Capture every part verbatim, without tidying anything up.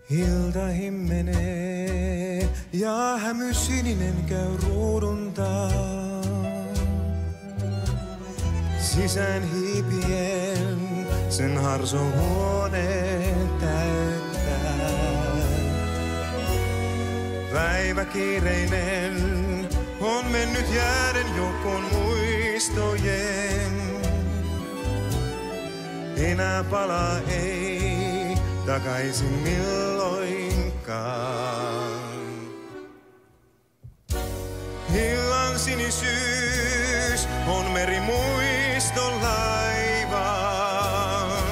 Ilta himmenee ja hämy sininen käy ruudun taa. Sisään hiipien sen harso huoneen täyttää. Päivä kiireinen on mennyt jääden joukkoon muistojen. Enää palaa ei takaisin milloinkaan. Illan sinisyys on meri muiston laivaan.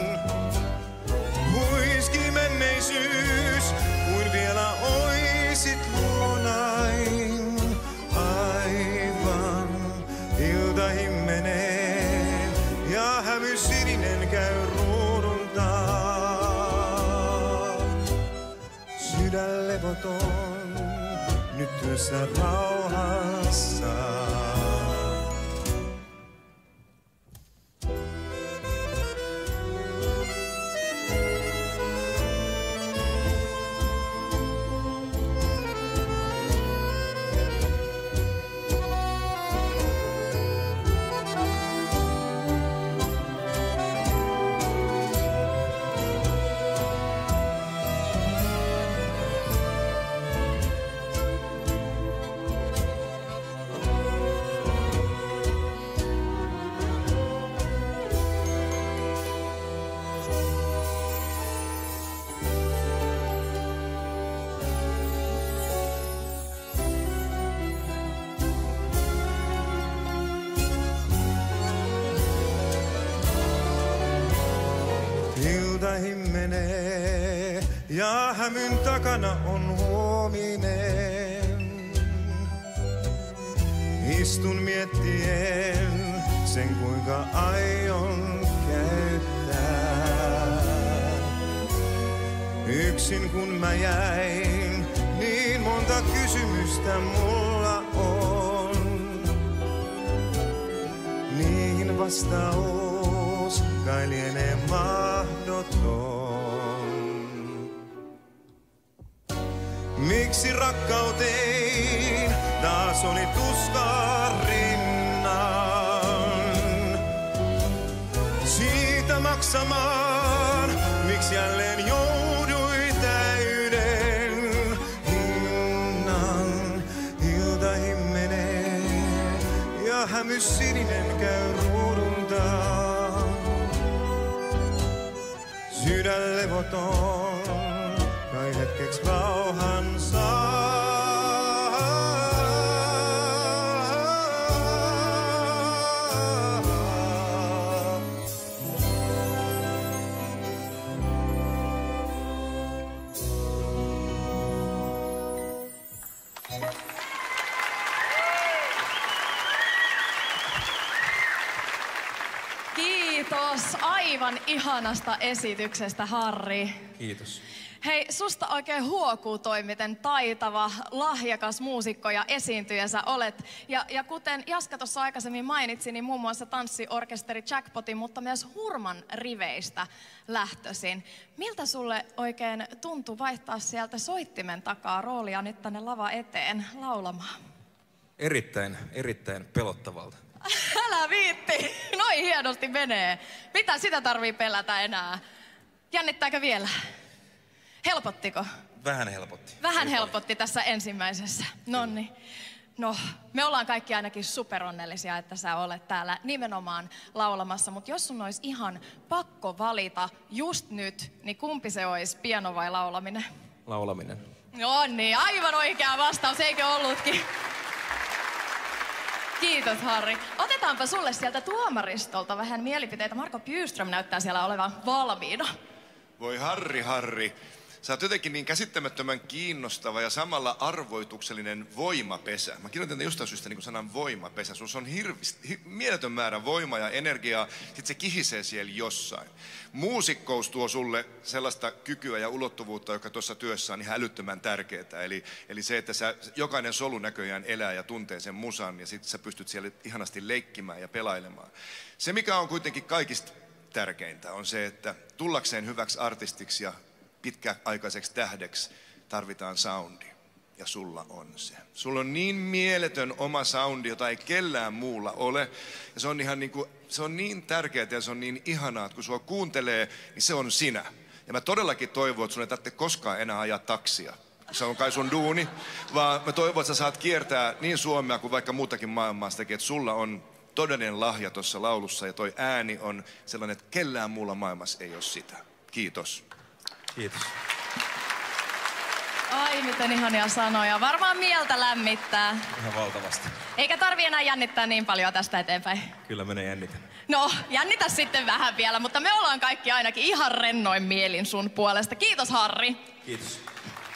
Huiski menneisyys, kuin vielä oisit luonain. Aivan ilta himmenee ja hämy sininen käy ruudun taa. Sydän levoton nyt työssä rauhassa. Ilta himmenee ja hämyn takana on huominen. Istun miettien sen kuinka aion käyttää. Yksin kun mä jäin, niin monta kysymystä mulla on. Niihin vastaus kai lienee mahdoton. Miksi rakkauteen taas oli tuskaa rinnan? Siitä maksamaan, miksi jälleen joudui täyden hinnan. Ilta himmenee ja hämy sininen käy ruudun taa. Sydän levoton, kai hetkeksi rauhan saa. Kiitos aivan ihanasta esityksestä, Harri. Kiitos. Hei, susta oikein huokuu toi, miten taitava, lahjakas muusikko ja esiintyjä sä olet. Ja, ja kuten Jaska tuossa aikaisemmin mainitsi, niin muun muassa tanssiorkesteri Jackpotin, mutta myös Hurman riveistä lähtöisin. Miltä sulle oikein tuntui vaihtaa sieltä soittimen takaa roolia nyt tänne lava eteen laulamaan? Erittäin, erittäin pelottavalta. Älä viitti! Noin hienosti menee. Mitä sitä tarvii pelätä enää? Jännittääkö vielä? Helpottiko? Vähän helpotti. Vähän helpotti tässä ensimmäisessä. Nonni. No, me ollaan kaikki ainakin superonnellisia, että sä olet täällä nimenomaan laulamassa. Mutta jos sun olisi ihan pakko valita just nyt, niin kumpi se olisi, piano vai laulaminen? Laulaminen. No niin, aivan oikea vastaus, eikö ollutkin? Kiitos, Harri. Otetaanpa sulle sieltä tuomaristolta vähän mielipiteitä. Marko Bjurström näyttää siellä olevan valmiina. Voi Harri, Harri. Sä oot jotenkin niin käsittämättömän kiinnostava ja samalla arvoituksellinen voimapesä. Mä kirjoitan just syystä niin sanan voimapesä. Sulla on hirvist, hi, mieletön määrä voimaa ja energiaa, sit se kihisee siellä jossain. Muusikkous tuo sulle sellaista kykyä ja ulottuvuutta, joka tuossa työssä on ihan älyttömän tärkeää. Eli, eli se, että sä, jokainen solu näköjään elää ja tuntee sen musan ja sit sä pystyt siellä ihanasti leikkimään ja pelailemaan. Se, mikä on kuitenkin kaikista tärkeintä, on se, että tullakseen hyväksi artistiksi ja pitkäaikaiseksi tähdeksi tarvitaan soundi. Ja sulla on se. Sulla on niin mieletön oma soundi, jota ei kellään muulla ole. Ja se on, ihan niin kuin, se on niin tärkeää ja se on niin ihanaa, että kun sua kuuntelee, niin se on sinä. Ja mä todellakin toivon, että sun ei tarvitse koskaan enää ajaa taksia. Se on kai sun duuni. Vaan mä toivon, että sä saat kiertää niin Suomea kuin vaikka muutakin maailmaa sitäkin, että sulla on todellinen lahja tuossa laulussa. Ja toi ääni on sellainen, että kellään muulla maailmassa ei ole sitä. Kiitos. Kiitos. Ai, miten ihania sanoja. Varmaan mieltä lämmittää. Ihan valtavasti. Eikä tarvi enää jännittää niin paljon tästä eteenpäin. Kyllä menee jännitän. No, jännitä sitten vähän vielä, mutta me ollaan kaikki ainakin ihan rennoin mielin sun puolesta. Kiitos, Harri. Kiitos.